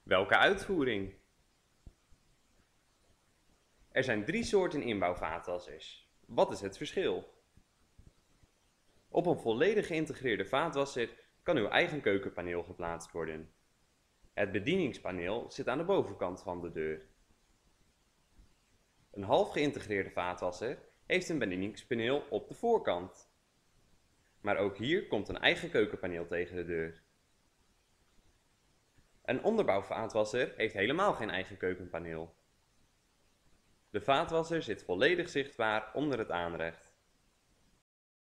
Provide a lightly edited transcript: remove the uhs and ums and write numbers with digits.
Welke uitvoering? Er zijn 3 soorten inbouwvaatwassers. Wat is het verschil? Op een volledig geïntegreerde vaatwasser kan uw eigen keukenpaneel geplaatst worden. Het bedieningspaneel zit aan de bovenkant van de deur. Een half geïntegreerde vaatwasser heeft een bedieningspaneel op de voorkant. Maar ook hier komt een eigen keukenpaneel tegen de deur. Een onderbouwvaatwasser heeft helemaal geen eigen keukenpaneel. De vaatwasser zit volledig zichtbaar onder het aanrecht.